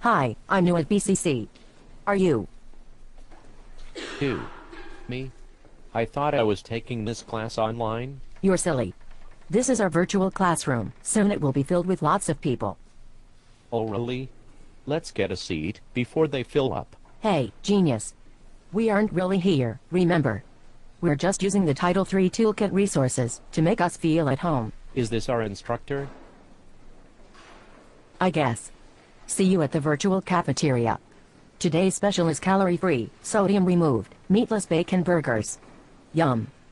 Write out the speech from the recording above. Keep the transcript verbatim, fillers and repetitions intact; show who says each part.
Speaker 1: Hi, I'm new at B C C. Are you?
Speaker 2: Who? Me? I thought I was taking this class online.
Speaker 1: You're silly. This is our virtual classroom. Soon it will be filled with lots of people.
Speaker 2: Oh really? Let's get a seat before they fill up.
Speaker 1: Hey, genius. We aren't really here, remember? We're just using the Title three Toolkit resources to make us feel at home.
Speaker 2: Is this our instructor?
Speaker 1: I guess. See you at the virtual cafeteria. Today's special is calorie-free, sodium removed, meatless bacon burgers. Yum.